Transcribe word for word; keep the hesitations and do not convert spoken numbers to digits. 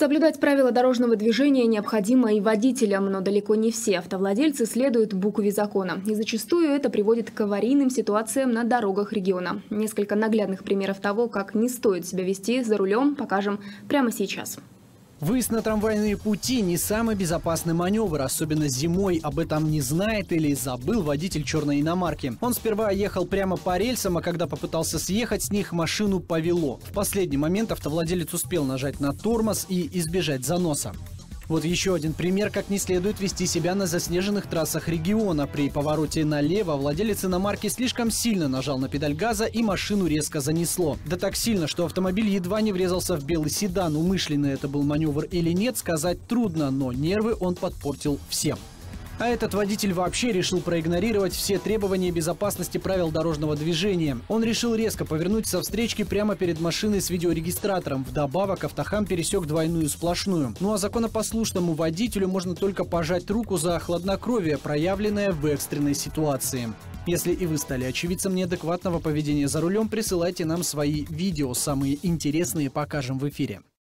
Соблюдать правила дорожного движения необходимо и водителям, но далеко не все автовладельцы следуют букве закона. И зачастую это приводит к аварийным ситуациям на дорогах региона. Несколько наглядных примеров того, как не стоит себя вести за рулем, покажем прямо сейчас. Выезд на трамвайные пути – не самый безопасный маневр, особенно зимой. Об этом не знает или забыл водитель черной иномарки. Он сперва ехал прямо по рельсам, а когда попытался съехать с них, машину повело. В последний момент автовладелец успел нажать на тормоз и избежать заноса. Вот еще один пример, как не следует вести себя на заснеженных трассах региона. При повороте налево владелец иномарки слишком сильно нажал на педаль газа и машину резко занесло. Да так сильно, что автомобиль едва не врезался в белый седан. Умышленно это был маневр или нет, сказать трудно, но нервы он подпортил всем. А этот водитель вообще решил проигнорировать все требования безопасности правил дорожного движения. Он решил резко повернуть со встречки прямо перед машиной с видеорегистратором. Вдобавок автохам пересек двойную сплошную. Ну а законопослушному водителю можно только пожать руку за хладнокровие, проявленное в экстренной ситуации. Если и вы стали очевидцем неадекватного поведения за рулем, присылайте нам свои видео. Самые интересные покажем в эфире.